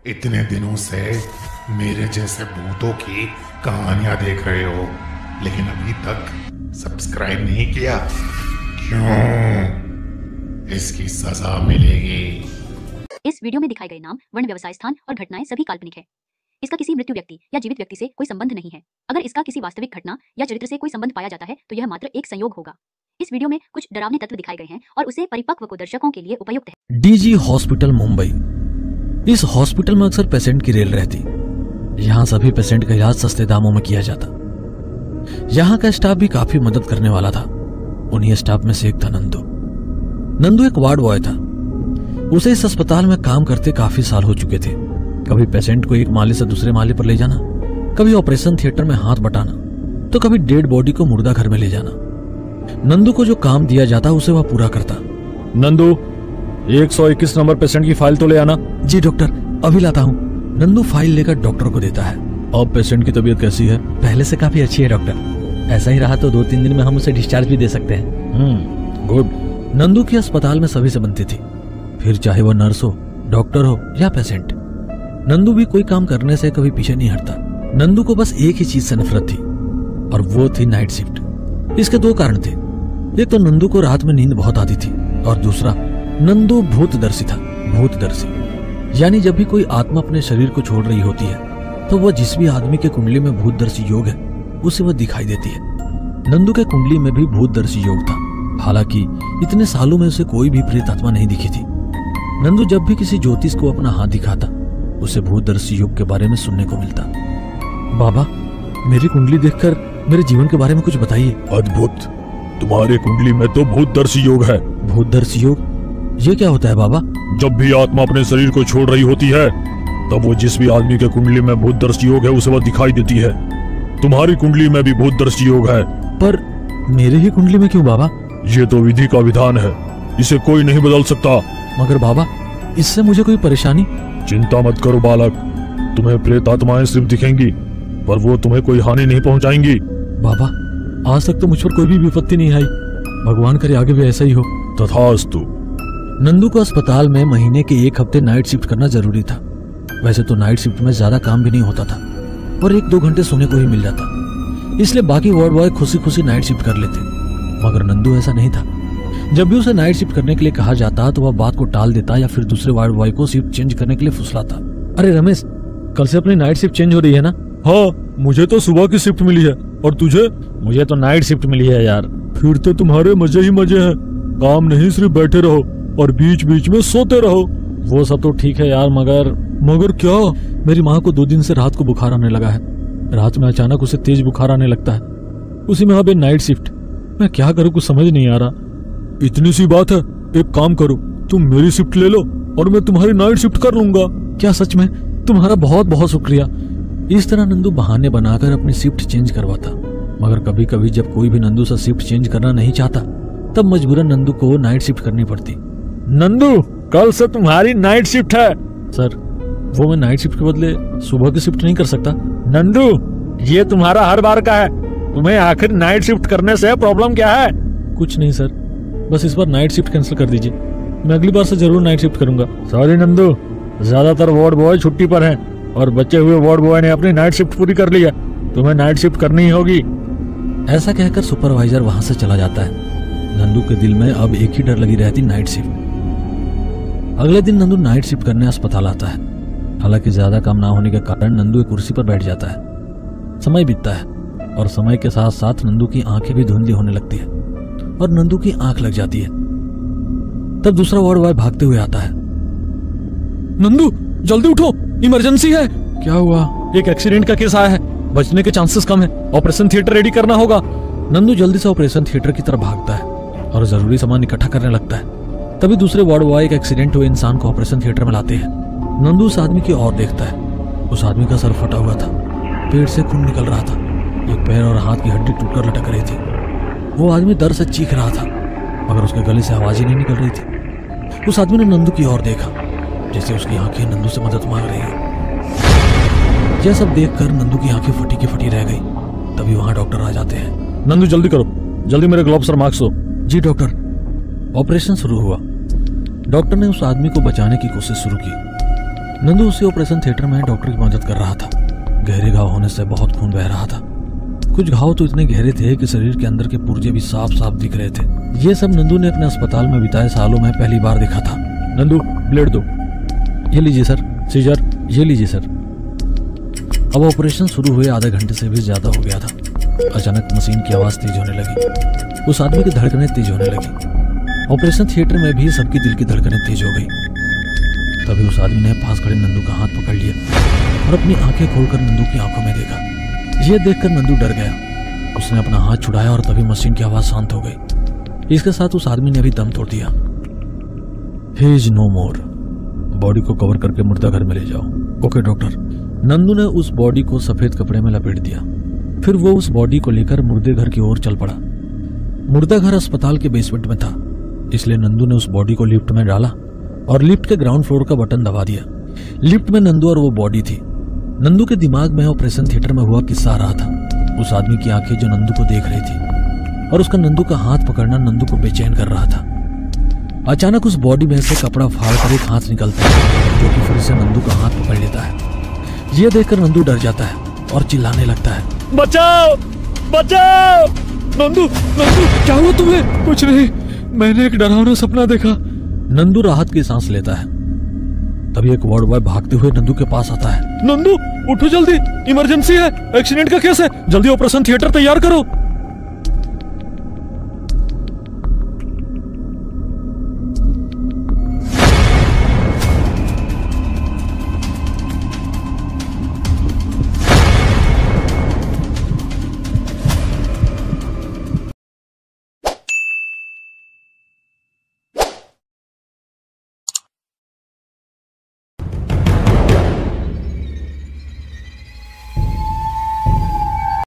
इतने दिनों से मेरे जैसे भूतों की कहानियां देख रहे हो, लेकिन अभी तक सब्सक्राइब नहीं किया। क्यों? इसकी सजा मिलेगी। इस वीडियो में दिखाए गए नाम, वर्ण, व्यवसाय स्थान और घटनाएं सभी काल्पनिक है। इसका किसी मृत्यु व्यक्ति या जीवित व्यक्ति से कोई संबंध नहीं है। अगर इसका किसी वास्तविक घटना या चरित्र से कोई संबंध पाया जाता है तो यह मात्र एक संयोग होगा। इस वीडियो में कुछ डरावने तत्व दिखाए गए हैं और उसे परिपक्व को दर्शकों के लिए उपयुक्त है। DG hospital Mumbai. इस हॉस्पिटल में अक्सर पेशेंट की रेल रहती। यहाँ सभी पेशेंट का इलाज सस्ते दामों में किया जाता। यहाँ का स्टाफ भी काफी मदद करने वाला था। उन्हीं स्टाफ में से एक था नंदू। नंदू एक वार्ड बॉय था। उसे इस अस्पताल में काम करते काफी साल हो चुके थे। कभी पेशेंट को एक माले से दूसरे माले पर ले जाना, कभी ऑपरेशन थिएटर में हाथ बटाना, तो कभी डेड बॉडी को मुर्दा घर में ले जाना। नंदू को जो काम दिया जाता उसे वह पूरा करता। नंदू, 121 नंबर पेशेंट की फाइल तो ले आना। जी डॉक्टर, अभी लाता हूँ। नंदू फाइल लेकर डॉक्टर को देता है। अब पेशेंट की तबीयत कैसी है? पहले से काफी अच्छी है डॉक्टर। ऐसा ही रहा तो 2-3 दिन में हम उसे डिस्चार्ज भी दे सकते हैं। गुड। नंदू की अस्पताल में सभी से बनती थी, फिर चाहे वह नर्स हो, डॉक्टर हो या पेशेंट। नंदू भी कोई काम करने से कभी पीछे नहीं हटता। नंदू को बस एक ही चीज से नफरत थी और वो थी नाइट शिफ्ट। इसके 2 कारण थे। एक तो नंदू को रात में नींद बहुत आती थी और दूसरा, नंदू भूतदर्शी था। भूतदर्शी यानी जब भी कोई आत्मा अपने शरीर को छोड़ रही होती है तो वह जिस भी आदमी के कुंडली में भूतदर्शी योग है उसे वह दिखाई देती है। नंदू के कुंडली में भी भूतदर्शी योग था। हालांकि इतने सालों में उसे कोई भी प्रेत आत्मा नहीं दिखी थी। नंदू जब भी किसी ज्योतिष को अपना हाथ दिखाता उसे भूतदर्शी योग के बारे में सुनने को मिलता। बाबा, मेरी कुंडली देखकर मेरे जीवन के बारे में कुछ बताइए। अद्भुत, तुम्हारे कुंडली में तो भूतदर्शी योग है। भूतदर्शी योग? ये क्या होता है बाबा? जब भी आत्मा अपने शरीर को छोड़ रही होती है तब वो जिस भी आदमी के कुंडली में भूतदर्शी योग है उसे वह दिखाई देती है। तुम्हारी कुंडली में भी भूतदर्शी योग है। पर मेरे ही कुंडली में क्यों बाबा? ये तो विधि का विधान है, इसे कोई नहीं बदल सकता। मगर बाबा, इससे मुझे कोई परेशानी? चिंता मत करो बालक, तुम्हें प्रेत आत्माएं सिर्फ दिखेंगी पर वो तुम्हें कोई हानि नहीं पहुंचाएंगी। बाबा, आज तक तो मुझ पर कोई भी विपत्ति नहीं आई। भगवान करे आगे भी ऐसा ही हो। तथास्तु। नंदू को अस्पताल में महीने के 1 हफ्ते नाइट शिफ्ट करना जरूरी था। वैसे तो नाइट शिफ्ट में ज्यादा काम भी नहीं होता था और 1-2 घंटे सोने को ही मिल जाता, इसलिए बाकी वार्ड बॉय खुशी खुशी नाइट शिफ्ट कर लेते। मगर नंदू ऐसा नहीं था। जब भी उसे नाइट शिफ्ट करने के लिए कहा जाता तो वह बात को टाल देता या फिर दूसरे वार्ड बॉय को शिफ्ट चेंज करने के लिए फुसलाता। अरे रमेश, कल से अपनी नाइट शिफ्ट चेंज हो रही है ना? हाँ, मुझे तो सुबह की शिफ्ट मिली है। और तुझे? मुझे तो नाइट शिफ्ट मिली है यार। फिर तो तुम्हारे मजे ही मजे हैं। काम नहीं, सिर्फ बैठे रहो और बीच बीच में सोते रहो। वो सब तो ठीक है यार, मगर क्या? मेरी माँ को 2 दिन से रात को बुखार आने लगा है। रात में अचानक उसे तेज बुखार आने लगता है। उसी में अब नाइट शिफ्ट। मैं क्या करूँ, कुछ समझ नहीं आ रहा। इतनी सी बात है, एक काम करो, तुम मेरी शिफ्ट ले लो और मैं तुम्हारी नाइट शिफ्ट कर लूंगा। क्या सच में? तुम्हारा बहुत बहुत शुक्रिया। इस तरह नंदू बहाने बनाकर अपनी शिफ्ट चेंज करवाता। मगर कभी कभी जब कोई भी नंदू से शिफ्ट चेंज करना नहीं चाहता तब मजबूरन नंदू को नाइट शिफ्ट करनी पड़ती। नंदू, कल से तुम्हारी नाइट शिफ्ट है। सर, वो मैं नाइट शिफ्ट के बदले सुबह की शिफ्ट नहीं कर सकता? नंदू, ये तुम्हारा हर बार का है। तुम्हें आखिर नाइट शिफ्ट करने से प्रॉब्लम क्या है? कुछ नहीं सर, बस इस बार नाइट शिफ्ट कैंसिल कर दीजिए। मैं अगली बार से जरूर नाइट शिफ्ट करूंगा। सॉरी नंदू, ज्यादातर वार्ड बॉय छुट्टी पर हैं और बचे हुए वार्ड बॉय ने अपनी नाइट शिफ्ट पूरी कर ली है। तुम्हें नाइट शिफ्ट करनी ही होगी। ऐसा कहकर सुपरवाइजर वहां से चला जाता है। नंदू के दिल में अब एक ही डर लगी रहती, नाइट शिफ्ट। अगले दिन नंदू नाइट शिफ्ट करने अस्पताल आता है। हालांकि ज्यादा काम ना होने के कारण नंदू एक कुर्सी पर बैठ जाता है। समय बीतता है और समय के साथ साथ नंदू की आंखें भी धुंधली होने लगती है और नंदू की आंख लग जाती है। तब दूसरा वार्ड बॉय भागते हुए आता है। नंदू, जल्दी उठो, इमरजेंसी है। क्या हुआ? एक एक्सीडेंट का केस आया है, बचने के चांसेस कम है। ऑपरेशन थिएटर रेडी करना होगा। नंदू जल्दी से ऑपरेशन थिएटर की तरफ भागता है और जरूरी सामान इकट्ठा करने लगता है। तभी दूसरे वार्ड बॉय एक एक्सीडेंट हुए इंसान को ऑपरेशन थिएटर में लाते हैं। नंदू उस आदमी की ओर देखता है। उस आदमी का सर फटा हुआ था, पेट से खून निकल रहा था, एक पैर और हाथ की हड्डी टूटकर लटक रही थी। वो आदमी दर्द से चीख रहा था मगर उसके गले से आवाज ही नहीं निकल रही थी। उस आदमी ने नंदू की ओर देखा, जैसे उसकी आंखें नंदू से मदद मांग रही है। यह सब देखकर नंदू की आंखें फटी की फटी रह गई। तभी वहां डॉक्टर आ जाते हैं। नंदू जल्दी करो, जल्दी मेरे ग्लोव्स और मास्क दो। जी डॉक्टर। ऑपरेशन शुरू हुआ। डॉक्टर ने उस आदमी को बचाने की कोशिश शुरू की। नंदू उसी ऑपरेशन थिएटर में डॉक्टर की मदद कर रहा था। गहरे घाव होने से बहुत खून बह रहा था। कुछ घाव तो इतने गहरे थे कि शरीर के अंदर के पुर्जे भी साफ साफ दिख रहे थे। ये सब नंदू ने अपने अस्पताल में बिताए सालों में पहली बार देखा था। नंदू, ब्लेड दो। ये लीजिए सर। सीजर, ये लीजिए सर। अब ऑपरेशन शुरू हुए आधे घंटे से भी ज्यादा हो गया था। अचानक मशीन की आवाज तेज होने लगी। उस आदमी की धड़कनें तेज होने लगी। ऑपरेशन थिएटर में भी सबकी दिल की धड़कनें तेज हो गई। तभी उस आदमी ने पास खड़े नंदू का हाथ पकड़ लिया और अपनी आंखें खोलकर नंदू की आंखों में देखा। यह देखकर नंदू डर गया। उसने अपना हाथ छुड़ाया और तभी मशीन की आवाज शांत हो गई। इसके साथ उस आदमी ने भी दम तोड़ दिया। He is no more. Body को कवर करके मुर्दाघर में ले जाओ। Okay doctor. नंदू ने उस बॉडी को सफेद कपड़े में लपेट दिया। फिर वो उस बॉडी को लेकर मुर्दे घर की ओर चल पड़ा। मुर्दा घर अस्पताल के बेसमेंट में था, इसलिए नंदू ने उस बॉडी को लिफ्ट में डाला और लिफ्ट के ग्राउंड फ्लोर का बटन दबा दिया। लिफ्ट में नंदू और वो बॉडी थी। नंदू के दिमाग में ऑपरेशन थिएटर में हुआ किस्सा आ रहा था। उस आदमी की आंखें जो नंदू को देख रही थी और उसका नंदू का हाथ पकड़ना नंदू को बेचैन कर रहा था। अचानक उस बॉडी में से कपड़ा फाड़कर एक हाथ निकलता है जो कि फिर से नंदू का हाथ पकड़ लेता है। यह देखकर नंदू डर जाता है और चिल्लाने लगता है, बचाओ, बचाओ। नंदू, नंदू, क्या हुआ तुम्हें? कुछ नहीं, मैंने एक डरावना सपना देखा। नंदू राहत की सांस लेता है। तभी एक वार्ड बॉय भागते हुए नंदू के पास आता है। नंदू, उठो जल्दी, इमरजेंसी है, एक्सीडेंट का केस है, जल्दी ऑपरेशन थिएटर तैयार करो।